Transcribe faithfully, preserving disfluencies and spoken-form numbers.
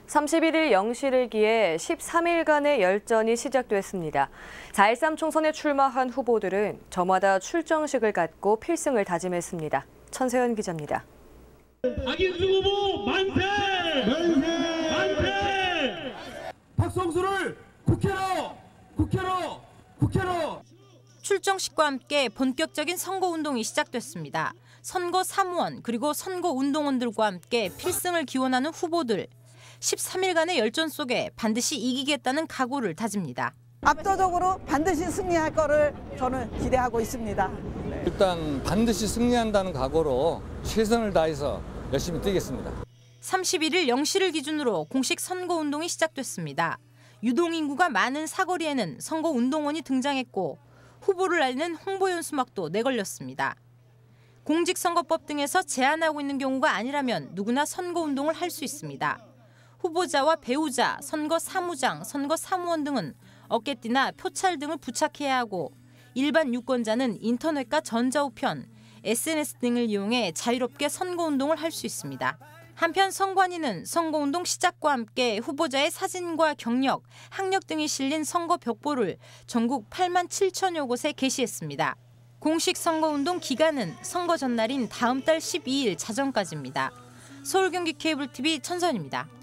삼십일 일 영 시를 기해 십삼 일간의 열전이 시작됐습니다. 사 일삼 총선에 출마한 후보들은 저마다 출정식을 갖고 필승을 다짐했습니다. 천세현 기자입니다. 박인수 후보 만세! 만세! 만세! 박성수를 국회로! 국회로! 국회로! 출정식과 함께 본격적인 선거운동이 시작됐습니다. 선거 사무원 그리고 선거운동원들과 함께 필승을 기원하는 후보들. 십삼 일간의 열전 속에 반드시 이기겠다는 각오를 다집니다. 압도적으로 반드시 승리할 거를 저는 기대하고 있습니다. 일단 반드시 승리한다는 각오로 최선을 다해서 열심히 뛰겠습니다. 삼십일 일 영 시를 기준으로 공식 선거운동이 시작됐습니다. 유동인구가 많은 사거리에는 선거운동원이 등장했고 후보를 알리는 홍보 연수막도 내걸렸습니다. 공직선거법 등에서 제한하고 있는 경우가 아니라면 누구나 선거운동을 할 수 있습니다. 후보자와 배우자, 선거 사무장, 선거 사무원 등은 어깨띠나 표찰 등을 부착해야 하고 일반 유권자는 인터넷과 전자우편, 에스엔에스 등을 이용해 자유롭게 선거운동을 할 수 있습니다. 한편 선관위는 선거운동 시작과 함께 후보자의 사진과 경력, 학력 등이 실린 선거 벽보를 전국 팔만 칠천여 곳에 게시했습니다. 공식 선거운동 기간은 선거 전날인 다음 달 십이 일 자정까지입니다. 서울 경기 케이블티비 천선입니다.